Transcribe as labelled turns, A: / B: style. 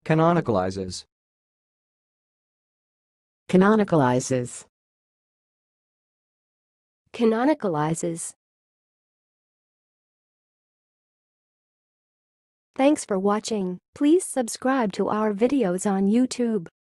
A: Canonicalizes.
B: Canonicalizes.
C: Canonicalizes. Thanks for watching. Please subscribe to our videos on YouTube.